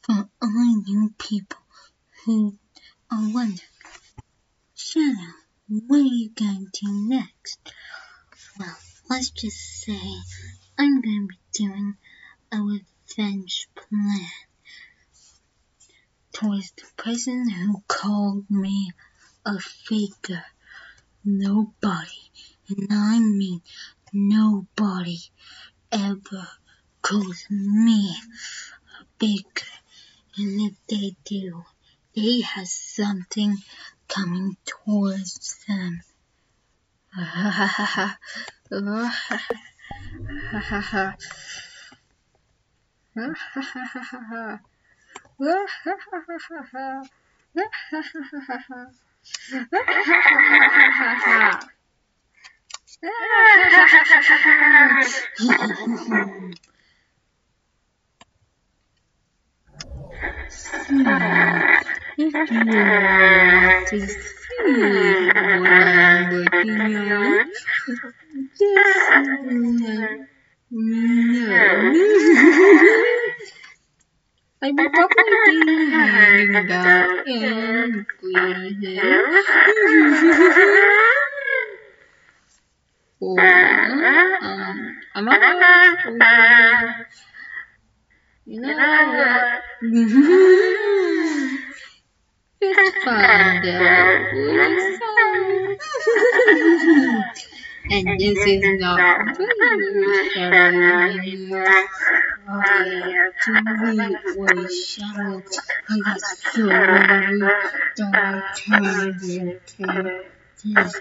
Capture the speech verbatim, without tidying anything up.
For all you people who are wondering, Shadow, what are you going to do next? Well, let's just say I'm going to be doing a revenge plan towards the person who called me a faker. Nobody, and I mean nobody, ever calls me a faker. And if they do, they have something coming towards them. Ha ha ha ha ha ha ha ha If you want to see what I'm working on, just let me know. I will probably be hanging out in Green Hill. Or, um, I'm not or, you know what? Just find out really fun. And this is not Fleetway Shadow anymore. I Fleetway Shadow. I got so angry that I turned into this.